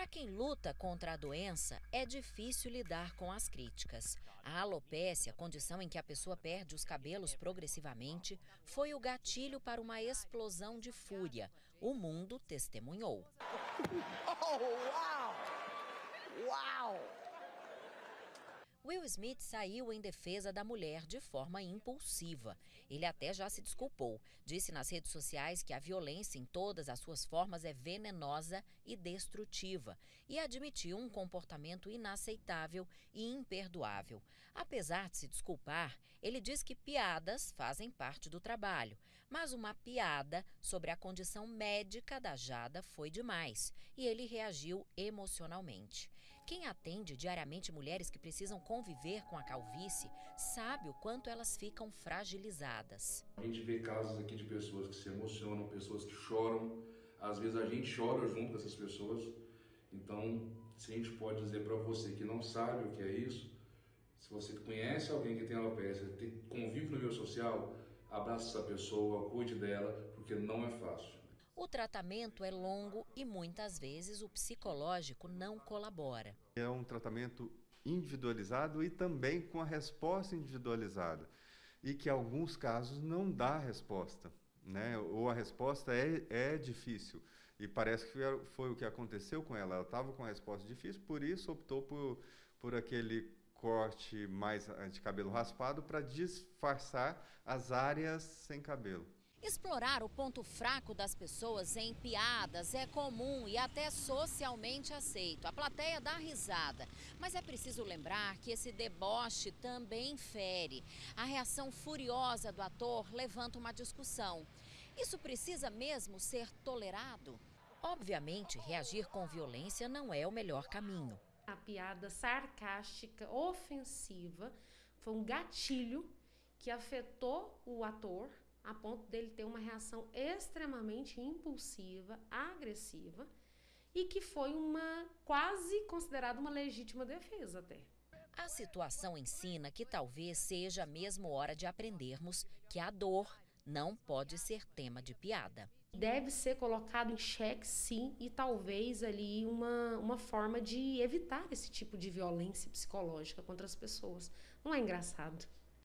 quem luta contra a doença, é difícil lidar com as críticas. A alopécia, condição em que a pessoa perde os cabelos progressivamente, foi o gatilho para uma explosão de fúria. O mundo testemunhou. Oh, uau! Uau! Will Smith saiu em defesa da mulher de forma impulsiva. Ele até já se desculpou. Disse nas redes sociais que a violência em todas as suas formas é venenosa e destrutiva e admitiu um comportamento inaceitável e imperdoável. Apesar de se desculpar, ele diz que piadas fazem parte do trabalho, mas uma piada sobre a condição médica da Jada foi demais e ele reagiu emocionalmente. Quem atende diariamente mulheres que precisam conviver com a calvície sabe o quanto elas ficam fragilizadas. A gente vê casos aqui de pessoas que se emocionam, pessoas que choram. Às vezes a gente chora junto com essas pessoas. Então, se a gente pode dizer para você que não sabe o que é isso, se você conhece alguém que tem alopecia, convive no meio social, abraça essa pessoa, cuide dela, porque não é fácil. O tratamento é longo e muitas vezes o psicológico não colabora. É um tratamento individualizado e também com a resposta individualizada. E que em alguns casos não dá resposta, né? Ou a resposta é difícil. E parece que foi o que aconteceu com ela. Ela estava com a resposta difícil, por isso optou por aquele corte mais de cabelo raspado para disfarçar as áreas sem cabelo. Explorar o ponto fraco das pessoas em piadas é comum e até socialmente aceito. A plateia dá risada, mas é preciso lembrar que esse deboche também fere. A reação furiosa do ator levanta uma discussão. Isso precisa mesmo ser tolerado? Obviamente, reagir com violência não é o melhor caminho. A piada sarcástica, ofensiva, foi um gatilho que afetou o ator a ponto dele ter uma reação extremamente impulsiva, agressiva, e que foi quase considerada uma legítima defesa até. A situação ensina que talvez seja mesmo hora de aprendermos que a dor não pode ser tema de piada. Deve ser colocado em xeque, sim, e talvez ali uma forma de evitar esse tipo de violência psicológica contra as pessoas. Não é engraçado.